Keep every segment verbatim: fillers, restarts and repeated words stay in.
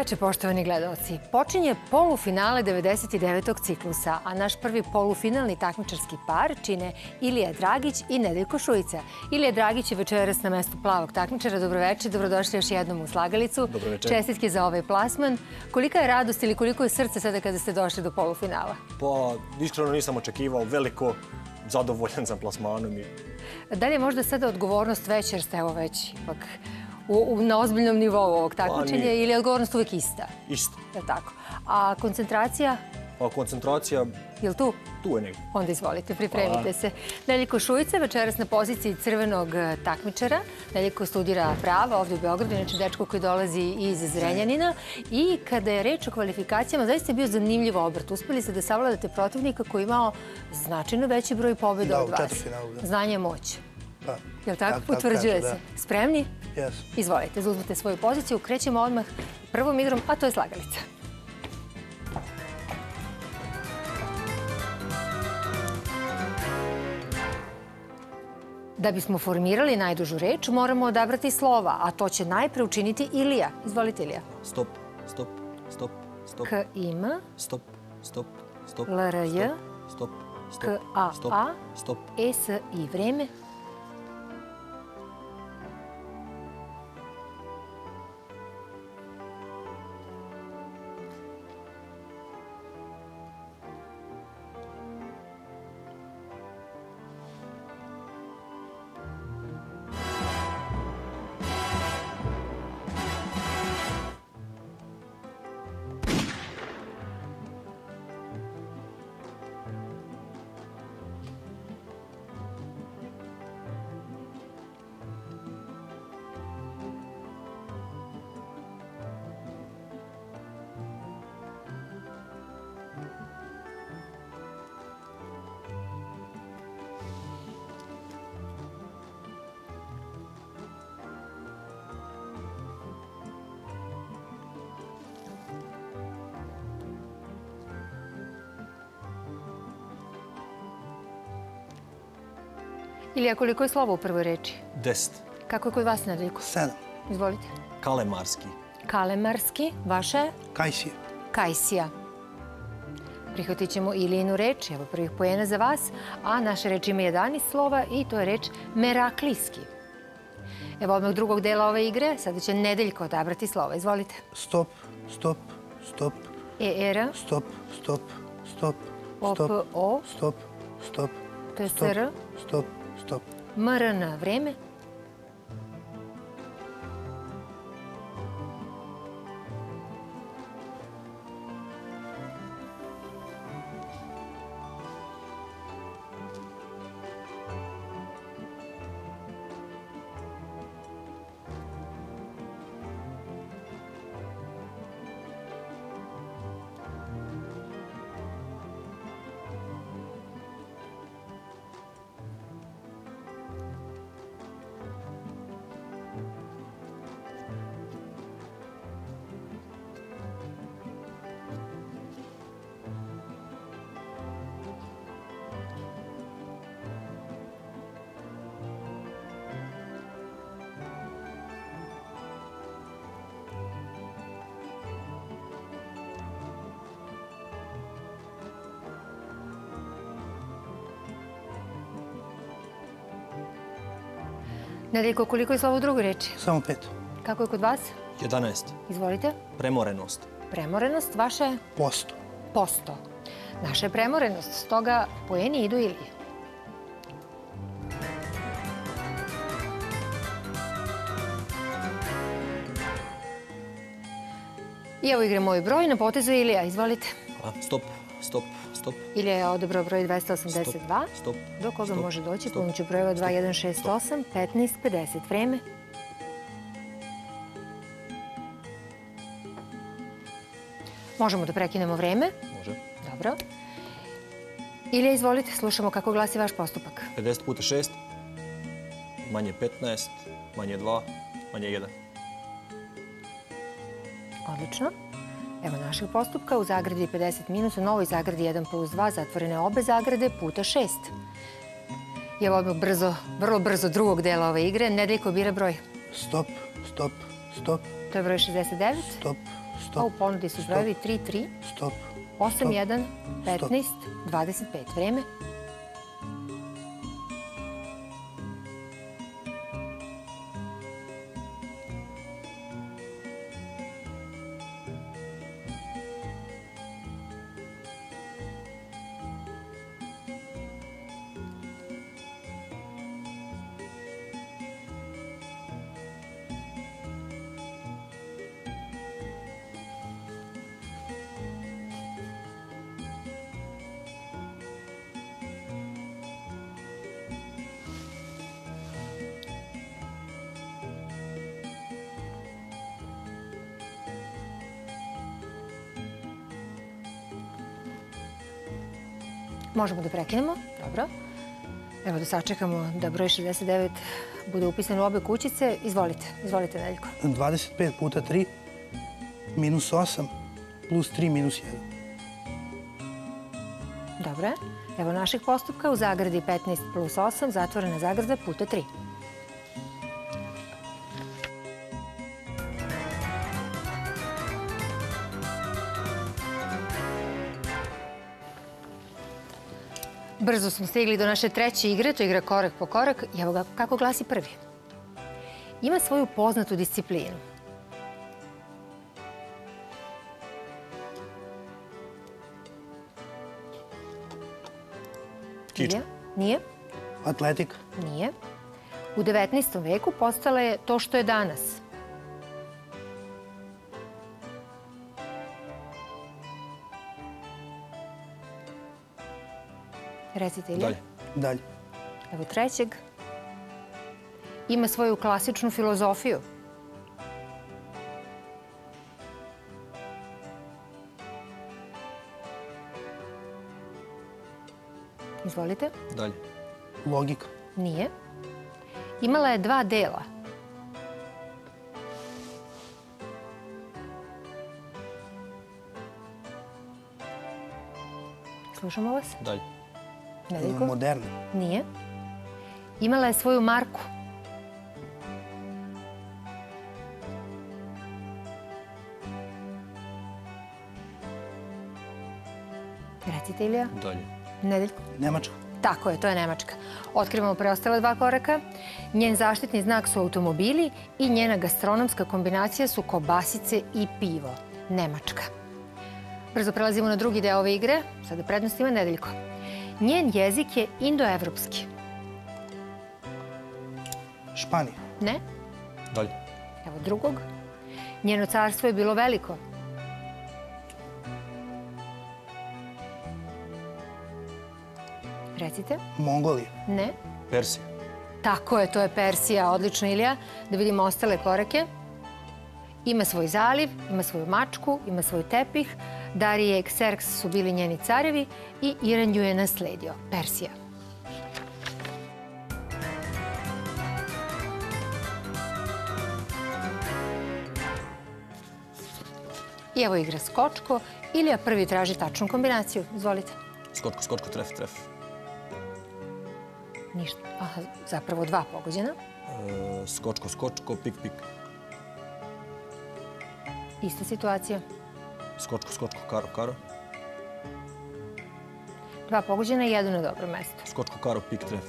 veče, poštovani gledalci. Počinje polufinale devedeset devetog ciklusa, a naš prvi polufinalni takmičarski par čine Ilija Dragić i Nedeljko Šujica. Ilija Dragić je večeras na mestu plavog takmičara. Dobroveče, dobrodošli još jednom u Slagalicu. Dobroveče. Čestitke za ovaj plasman. Kolika je radost ili koliko je srce sada kada ste došli do polufinala? Pa, iskreno nisam očekivao veliko, zadovoljan sam plasmanom. Da li je možda sada odgovornost veća jer ste evo već ipak na ozbiljnom nivou ovog takmičenja ili je odgovornost uvijek ista? Isto. Je li tako? A koncentracija? Pa koncentracija... Je li tu? Tu je negdje. Onda izvolite, pripremite se. Nedeljko Šujica, večeras na poziciji crvenog takmičara. Nedeljko studira prava ovdje u Beogradu, inače dečko koji dolazi iz Zrenjanina. I kada je reč o kvalifikacijama, zaista je bio zanimljiv obrt. Uspeli ste da savladate protivnika koji je imao značajno veći broj pobjeda od vas. Da, u četvrtfinalu. Znanje je moć. Da. Je li tako? Potvrđuje se. Spremni? Jes. Izvolite, zauzmite svoju poziciju. Krećemo odmah prvom igrom, a to je Slagalica. Da bismo formirali najdužu reč, moramo odabrati slova, a to će najpre učiniti Ilija. Izvolite, Ilija. Stop, stop, stop, stop. K, ima. Stop, stop, stop. L, R, J. Stop, stop, K, A, stop, A. stop. E, S, I, vreme. Ilija, koliko je slova u prvoj reči? Deset. Kako je kod vas, Nedeljko? Sedam. Izvolite. Kalemarski. Kalemarski. Vaša je? Kajsija. Kajsija. Prihvatit ćemo Ilijinu reč, evo prvih poena za vas, a naša reč ima jedanaest slova i to je reč Meraklijski. Evo odmah drugog dela ove igre, sada će Nedeljko odabrati slova. Izvolite. Stop, stop, stop. E, R. Stop, stop, stop. O, P, O. Stop, stop. T, S, R. Stop, stop. M, R, N. Vreme. Nedeljko, koliko je slova u drugoj reči? Samo pet. Kako je kod vas? Jedanaest. Izvolite. Premorenost. Premorenost. Vaša je? Posto. Posto. Naša je premorenost, stoga poeni idu Iliji. I evo igre Moj broj, na potezu je Ilija. Izvolite. Stop, stop, stop. Ilija je odabrao broj dvesta osamdeset dva. Stop, do koga stop, može doći stop, pomoću brojeva dva jedan šest osam petnaest pedeset. Vreme. Možemo da prekinemo vreme. Može. Dobro. Ilija, izvolite, slušamo kako glasi vaš postupak. pedeset puta šest, manje petnaest, manje dva, manje jedan. Odlično. Evo našeg postupka. U zagradi pedeset minus, u novoj zagradi jedan plus dva, zatvorene obe zagrade puta šest. I evo odmah brzo, vrlo brzo drugog dela ove igre. Nedeljko bira broj. Stop, stop, stop. To je broj šezdeset devet. Stop, A stop, u ponudi su brojevi tri tri, stop, osam jedan, Stop. petnaest, dvadeset pet. Vreme? Možemo da prekinemo. Dobro. Evo da sačekamo da broj šezdeset devet bude upisan u obe kućice. Izvolite. Izvolite, Nedeljko. dvadeset pet puta tri minus osam plus tri minus jedan. Dobro. Evo našeg postupka u zagradi petnaest plus osam, zatvorena zagrada puta tri. Brzo smo stigli do naše treće igre, to je igra korak po korak. I evo ga kako glasi prvi. Ima svoju poznatu disciplinu. Kičma. Nije? Atletika. Nije. U devetnaestom veku postala je to što je danas. Recite, Ilija. Dalje. Dalje. Evo trećeg. Ima svoju klasičnu filozofiju. Izvolite. Dalje. Logika. Nije. Imala je dva dela. Slušamo vas. Dalje. Nedeljko. Moderna. Nije. Imala je svoju marku. Recite, Ilija. Dalje. Nedeljko. Nemačka. Tako je, to je Nemačka. Otkrivamo preostala dva koraka. Njen zaštitni znak su automobili i njena gastronomska kombinacija su kobasice i pivo. Nemačka. Brzo prelazimo na drugi deo ove igre. Sada prednost ima Nedeljko. Njen jezik je indoevropski. Španija. Ne? Dalje. Evo drugog. Njeno carstvo je bilo veliko. Recite. Mongolija. Ne? Persija. Tako je, to je Persija. Odlično, Ilija. Da vidimo ostale korake. Ima svoj zaliv, ima svoju mačku, ima svoj tepih. Darije i Kserks su bili njeni carevi i Iran ju je nasledio. Persija. I evo igra skočko. Ilija prvi traži tačnu kombinaciju. Izvolite. Skočko, skočko, tref, tref. Ništa. Aha, zapravo dva pogođena. E, skočko, skočko, pik, pik. Ista situacija. Skočko, skočko, karo, karo. Dva pogođena i jedno na dobro mesto. Skočko, karo, pik, tref.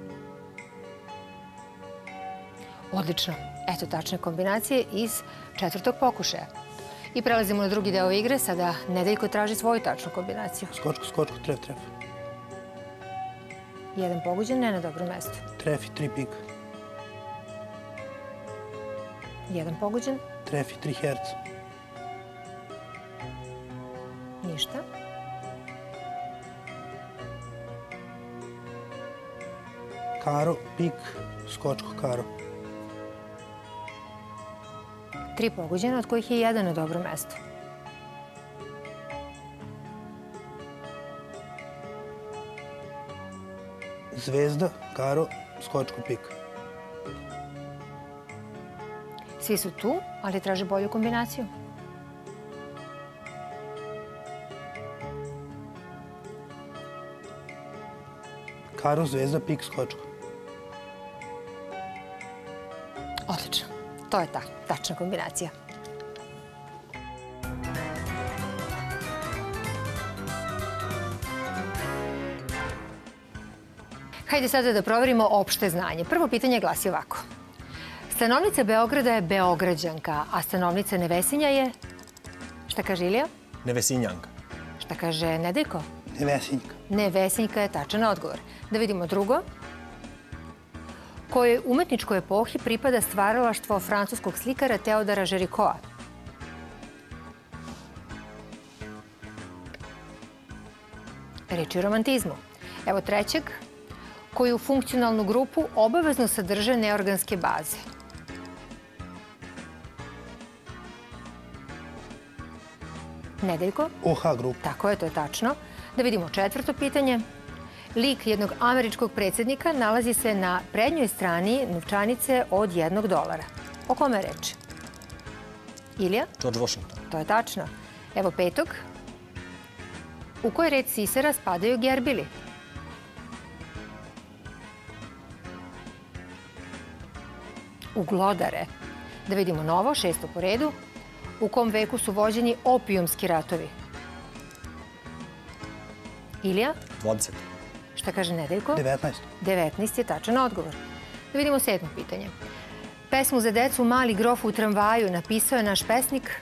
Odlično. Eto tačne kombinacije iz četvrtog pokušaja. I prelazimo na drugi deo igre. Sada Nedeljko traži svoju tačnu kombinaciju. Skočko, skočko, tref, tref. Jedan pogođen, ne na dobro mesto. Tref i tri pika. Jedan pogođen, Tref i tri herca. ništa. Karo, pik, skočko, karo. Tri pogođena, od kojih je jedan na dobro mesto. Zvezda, karo, skočko, pik. Svi su tu, ali traže bolju kombinaciju. Karo, zvezda, pik, skočko. Odlično. To je ta tačna kombinacija. Hajde sada da proverimo opšte znanje. Prvo pitanje glasi ovako. Stanovnica Beograda je Beograđanka, a stanovnica Nevesinja je... Šta kaže Ilija? Nevesinjanka. Šta kaže Nedeljko? Nevesinjka. Nevesinjka je tačan odgovor. Da vidimo drugo. Kojoj umetničkoj epohi pripada stvaralaštvo francuskog slikara Teodora Žerikoa? Reč je o romantizmu. Evo trećeg. Koju funkcionalnu grupu obavezno sadrže neorganske baze? Nedeljko? O H grupa. Tako je, to je tačno. Da vidimo četvrto pitanje. Lik jednog američkog predsjednika nalazi se na prednjoj strani novčanice od jednog dolara. O kome je reč? Ilija? George Washington. To je tačno. Evo petog. U koji red sisera spadaju gerbili? U glodare. Da vidimo novo, šesto po redu. U kom veku su vođeni opijumski ratovi? Ilija? dvadeset. Šta kaže Nedeljko? devetnaest. devetnaest je tačan odgovor. Da vidimo sedmo pitanje. Pesmu za decu Mali grof u tramvaju napisao je naš pesnik...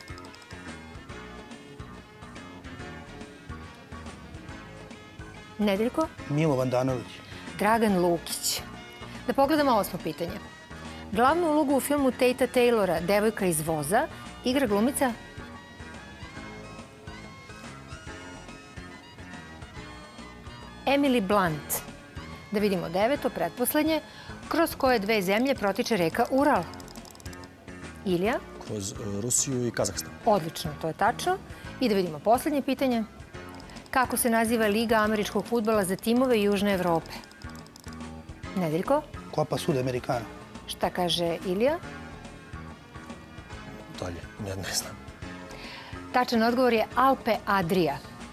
Nedeljko? Milo Vandanović. Dragan Lukić. Da pogledamo osmo pitanje. Glavnu ulogu u filmu Tate Taylora, Devojka iz voza, igra glumica... Emily Blunt. Da vidimo deveto, pretposlednje, kroz koje dve zemlje protiče reka Ural. Ilija? Kroz Rusiju i Kazahstan. Odlično, to je tačno. I da vidimo poslednje pitanje. Kako se naziva Liga američkog fudbala za timove Južne Evrope? Nedeljko? Copa Sudamericana. Šta kaže Ilija? Dalje, ne, ne znam. Tačan odgovor je Alpe Adria.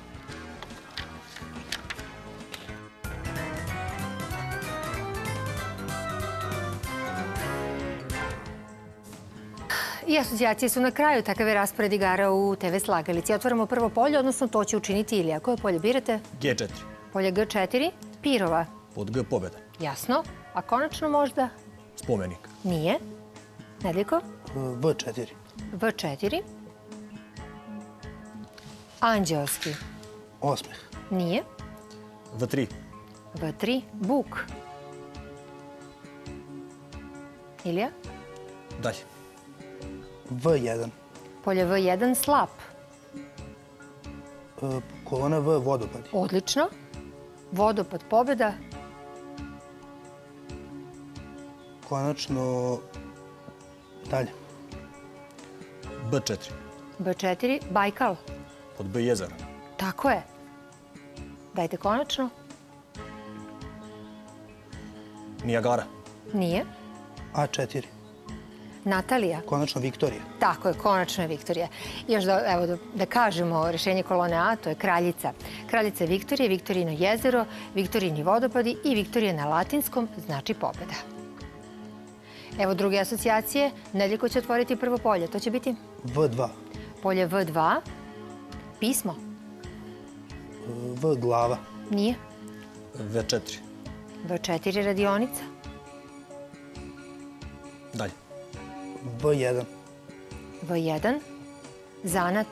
I asocijacije su na kraju. Takav je raspored igara u te ve slagalici. Otvaramo prvo polje, odnosno to će učiniti Ilija. Koje polje birate? G četiri. Polje G četiri. Pirova. Pod G pobjeda. Jasno. A konačno možda? Spomenik. Nije. Nedeljko? V četiri. V četiri. Anđelski. Osmeh. Nije. V tri. V tri. Buk. Ilija? Dalje. V jedan. Polje V jedan. Slap. Kolona V vodopadi. Odlično. Vodopad pobjeda. Konačno dalje. B četiri. B četiri. Bajkal. Pod B jezera. Tako je. Dajte konačno. Nijagara. Nije. A četiri. Natalija. Konačno Viktorija. Tako je, konačno je Viktorija. Još da, evo, da, da kažemo rešenje kolone A, to je Kraljica. Kraljica je Viktorija, Viktorijino jezero, Viktorijini vodopadi i Viktorija na latinskom znači pobjeda. Evo druge asocijacije. Nedeljko će otvoriti prvo polje. To će biti? V dva. Polje V dva. Pismo. V glava. Nije. V četiri. V četiri. Radionica. Dalje. V jedan. V jedan. Zanat.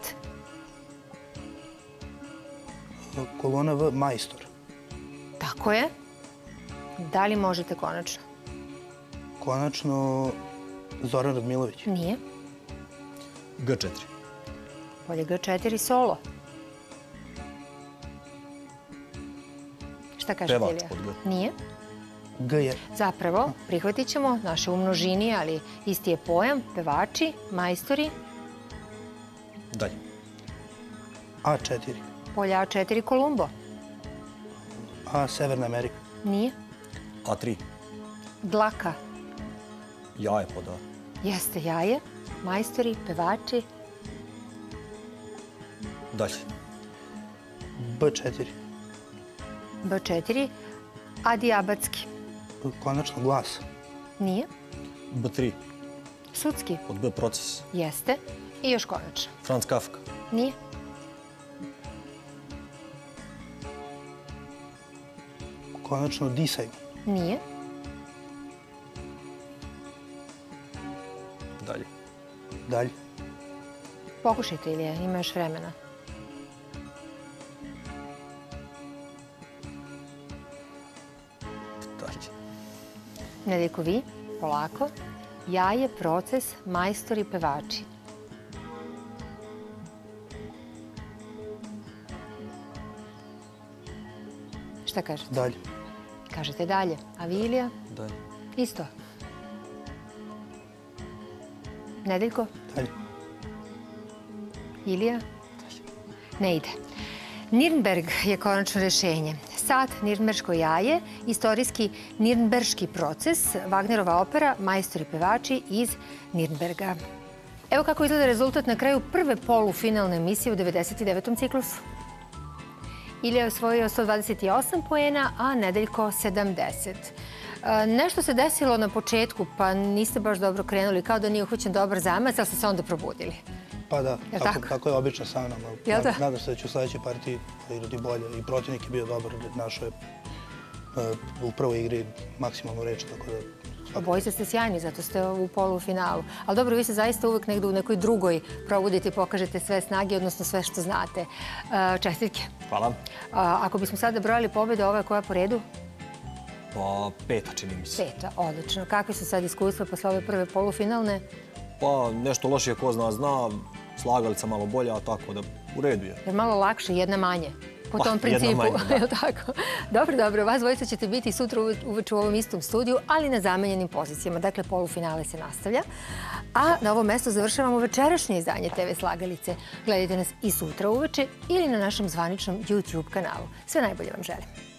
Kolona V majstor. Tako je. Da li možete konačno? Konačno Zoran Radmilović. Nije. G četiri. Polje G četiri. Solo. Šta kaže Pevač Ilija? pod G. Nije. G je. Zapravo, prihvatit ćemo naše u množini, ali isti je pojam. Pevači, majstori. Dalje. A četiri. Polje A četiri. Kolumbo. A Severna Amerika. Nije. A tri. Dlaka. Jaje pod A. Jeste jaje. Majstori, pevači. Dalje. B četiri. B četiri. Adiabatski. Konačno glas. Nije. B tri. Sudski. Pod B proces. Jeste. I još konačno. Franz Kafka. Nije. Konačno disaj. Nije. Dalje. Dalje. Pokušajte, Ilija, ima još vremena. Dalje. Nedeljko, vi, polako. Jaje, proces, majstori, pevači. Šta kažete? Dalje. Kažete dalje. A vi, Ilija? Dalje. Isto. Nedeljko? Dalje. Ilija? Ne ide. Nirnberg je konačno rešenje. Sad, Nirnberško jaje, istorijski Nirnberški proces, Wagnerova opera, majstori pevači iz Nirnberga. Evo kako izgleda rezultat na kraju prve polufinalne emisije u devedeset devetom ciklusu. Ilija je osvojio sto dvadeset osam poena, a Nedeljko sedamdeset. Nešto se desilo na početku, pa niste baš dobro krenuli, kao da nije uhvaćen dobar zamac, ali ste se onda probudili. Pa da, Jel tako, tako? tako je obično sa mnom. Jel da? Nadam se da će u sledećoj partiji igrati bolje. I protivnik je bio dobar, našao je e, u prvoj igri maksimalnu reč, tako da... Obojice ste sjajni, zato ste u polufinalu. Ali dobro, vi se zaista uvek negde u nekoj drugoj probudite i pokažete sve snage, odnosno sve što znate. E, Čestitke. Hvala. A, ako bismo sada brojali pobjede, ova je koja po redu? Pa peta, čini mi se. Peta, odlično. Kakve su sad iskustva posle ove prve polufinalne? Pa nešto lošije ko zna zna, slagalica malo bolja, tako da u redu je. Jer malo lakše, jedna manje. Po Pa, tom jedna principu. manje, da. Jel tako? Dobro, dobro. Vas dvojica ćete biti sutra uveče u ovom istom studiju, ali na zamenjenim pozicijama. Dakle, polufinale se nastavlja. A na ovom mestu završavamo večerašnje izdanje te ve Slagalice. Gledajte nas i sutra uveče ili na našem zvaničnom YouTube kanalu. Sve najbolje vam želim.